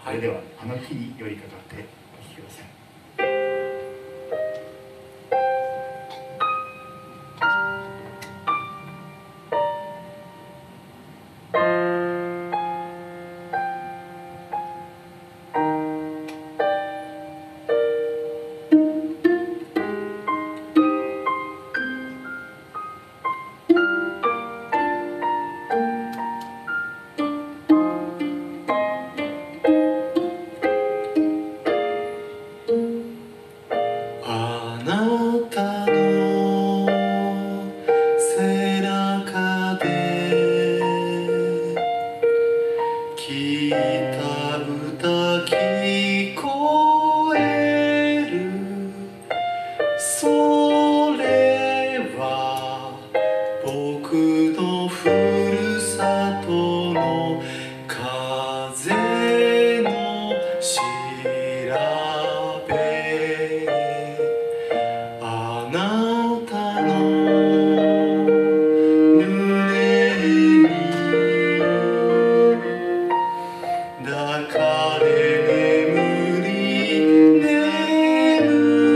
それではあの木に寄りかかってお聴きください。 あなたの背中で聞いた歌聞こえる、それは僕のふるさとの風の調べ、あなたの胸に抱かれ眠り眠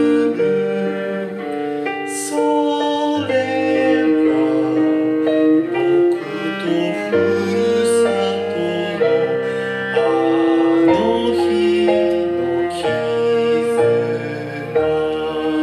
る、それは僕とふるさとのあの日の絆。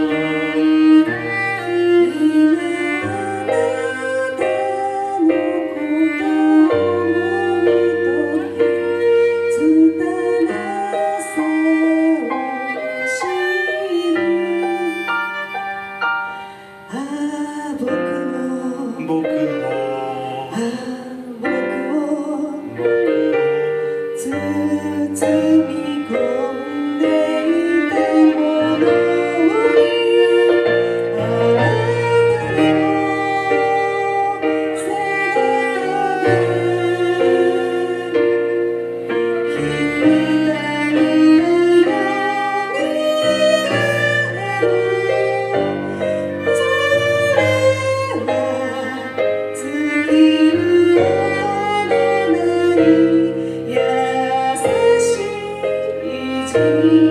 僕も包み込んでいたものに、あなたの背中で引きたいのようになる、それは月夜のなに優しい虹